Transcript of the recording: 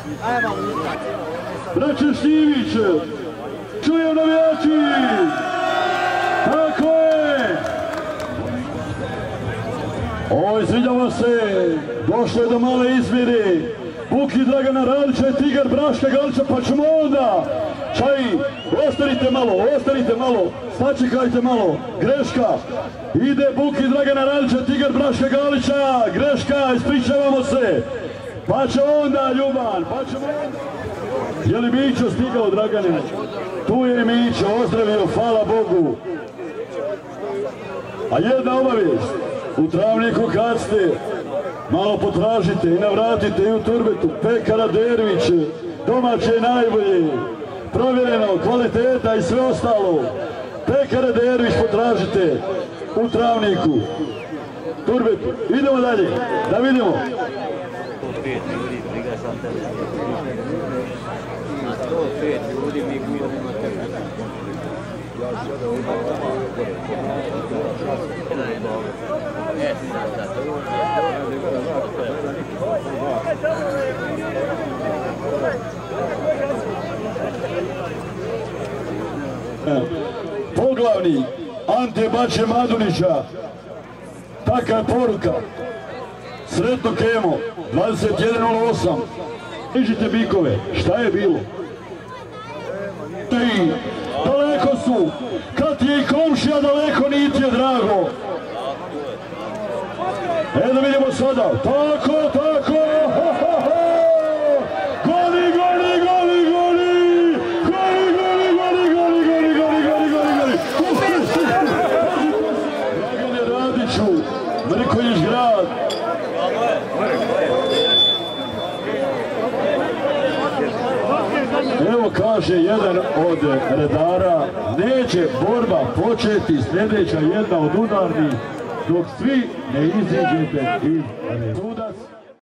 Braće Štivić, čujem navijači! Tako je! Oj, sviđamo se! Došlo je do male izmjere. Buki Dragana Radića i Tigar Braška Galića, pa ćemo onda! Čaji, ostanite malo, sačekajte malo, greška, ide Buki Dragana Radića, Tigar Braška Galića, greška, ispričavamo se, pa će onda Ljuban, pa ćemo onda. Je li Mićo stigao, Dragane? Tu je Mićo, ozdravio, hvala Bogu. A jedna obavijest, u Travniku kad ste, malo potražite i navratite i u Turbetu, Pekara Dervić, domaće najbolje. Provjereno, kvaliteta i sve ostalo. Pekara Dervić potražite u Travniku, Turbetu. Idemo dalje, da vidimo. Poglavni Ante Bače Madunića, taka je poruka. Sretno Kemo, 21.08. Iđite bikove, šta je bilo? Daleko su, kad ti je i komšija daleko, nije ti je drago. Da vidimo sada, tako, Mrković grad. Evo kaže jedan od redara, neće borba početi sljedeća jedna od udarnih dok svi ne iziđete iz sudac.